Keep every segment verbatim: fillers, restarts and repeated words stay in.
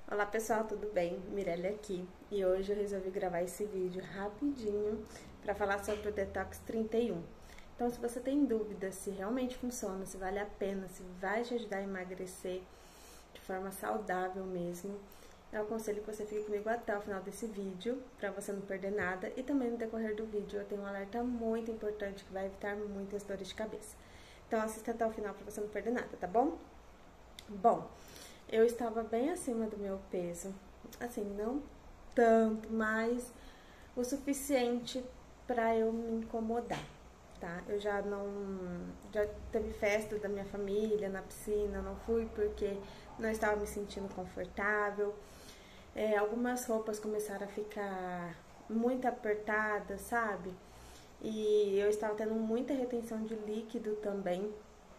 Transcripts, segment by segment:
Olá pessoal, tudo bem? Mirelle aqui e hoje eu resolvi gravar esse vídeo rapidinho para falar sobre o Detox trinta e um. Então, se você tem dúvida se realmente funciona, se vale a pena, se vai te ajudar a emagrecer de forma saudável mesmo, eu aconselho que você fique comigo até o final desse vídeo para você não perder nada. E também no decorrer do vídeo eu tenho um alerta muito importante que vai evitar muitas dores de cabeça. Então assista até o final para você não perder nada, tá bom? Bom, eu estava bem acima do meu peso, assim, não tanto, mas o suficiente para eu me incomodar, tá? Eu já não, já teve festa da minha família na piscina, não fui porque não estava me sentindo confortável. É, algumas roupas começaram a ficar muito apertadas, sabe? E eu estava tendo muita retenção de líquido também.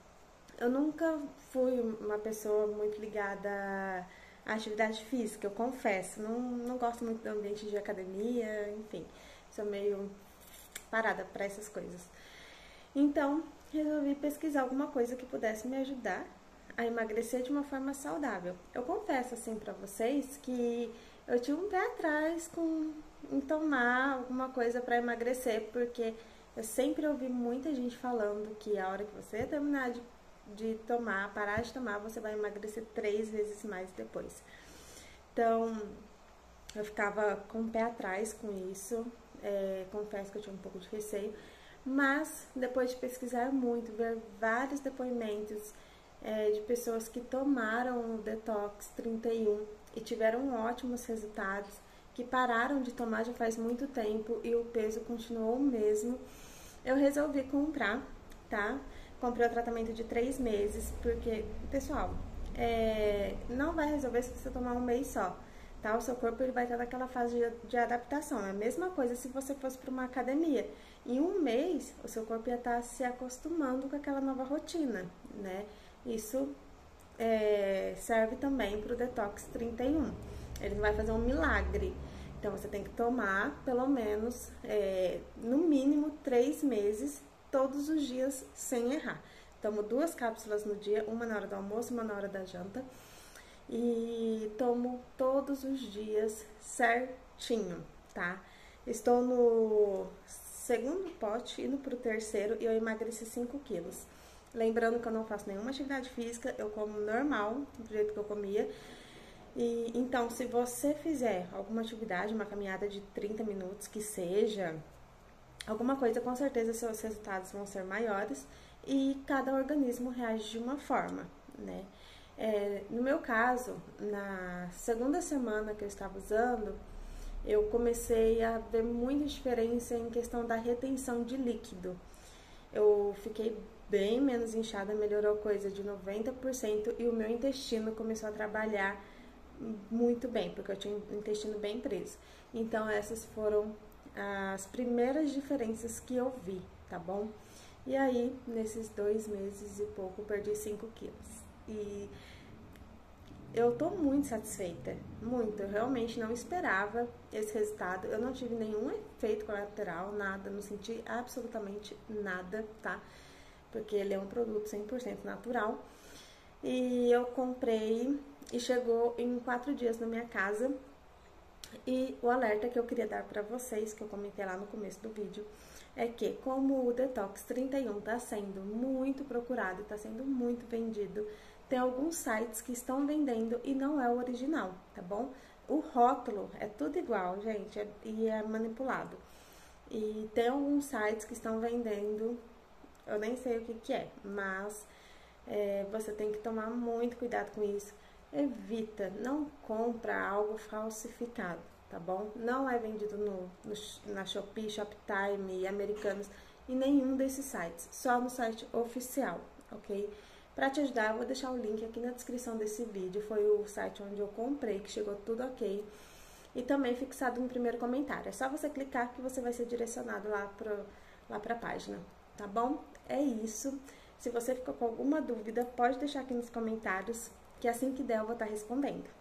Eu nunca fui uma pessoa muito ligada à atividade física, eu confesso. Não, não gosto muito do ambiente de academia, enfim. Sou meio parada para essas coisas. Então, resolvi pesquisar alguma coisa que pudesse me ajudar a emagrecer de uma forma saudável. Eu confesso, assim, para vocês que eu tinha um pé atrás com, em tomar alguma coisa para emagrecer, porque eu sempre ouvi muita gente falando que a hora que você terminar de de tomar, parar de tomar, você vai emagrecer três vezes mais depois. Então, eu ficava com o pé atrás com isso, é, confesso que eu tinha um pouco de receio, mas depois de pesquisar muito, ver vários depoimentos é, de pessoas que tomaram o Detox trinta e um e tiveram ótimos resultados, que pararam de tomar já faz muito tempo e o peso continuou o mesmo, eu resolvi comprar, tá? Comprei o tratamento de três meses, porque, pessoal, é, não vai resolver se você tomar um mês só, tá? O seu corpo ele vai estar naquela fase de, de adaptação. É a mesma coisa se você fosse para uma academia. Em um mês, o seu corpo ia estar se acostumando com aquela nova rotina, né? Isso é, serve também para o Detox trinta e um. Ele não vai fazer um milagre. Então, você tem que tomar, pelo menos, é, no mínimo, três meses todos os dias sem errar. Tomo duas cápsulas no dia, uma na hora do almoço, uma na hora da janta. E tomo todos os dias certinho, tá? Estou no segundo pote, indo pro terceiro e eu emagreci cinco quilos. Lembrando que eu não faço nenhuma atividade física, eu como normal, do jeito que eu comia. E, então, se você fizer alguma atividade, uma caminhada de trinta minutos, que seja alguma coisa, com certeza seus resultados vão ser maiores e cada organismo reage de uma forma, né? É, no meu caso, na segunda semana que eu estava usando, eu comecei a ver muita diferença em questão da retenção de líquido. Eu fiquei bem menos inchada, melhorou coisa de noventa por cento e o meu intestino começou a trabalhar muito bem, porque eu tinha o intestino bem preso. Então, essas foram as primeiras diferenças que eu vi, tá bom? E aí, nesses dois meses e pouco, eu perdi cinco quilos. E eu tô muito satisfeita, muito. Eu realmente não esperava esse resultado. Eu não tive nenhum efeito colateral, nada, não senti absolutamente nada, tá? Porque ele é um produto cem por cento natural. E eu comprei e chegou em quatro dias na minha casa. E o alerta que eu queria dar para vocês, que eu comentei lá no começo do vídeo, é que como o Detox trinta e um está sendo muito procurado, está sendo muito vendido, tem alguns sites que estão vendendo e não é o original, tá bom? O rótulo é tudo igual, gente, é, e é manipulado. E tem alguns sites que estão vendendo, eu nem sei o que que é, mas é, você tem que tomar muito cuidado com isso. Evita, não compra algo falsificado, tá bom? Não é vendido no, no, na Shopee, Shoptime, Americanos e nenhum desses sites, só no site oficial, ok? Para te ajudar, eu vou deixar o link aqui na descrição desse vídeo, foi o site onde eu comprei, que chegou tudo ok, e também fixado no primeiro comentário. É só você clicar que você vai ser direcionado lá para lá para a página, tá bom? É isso. Se você ficou com alguma dúvida, pode deixar aqui nos comentários, que assim que der eu vou estar respondendo.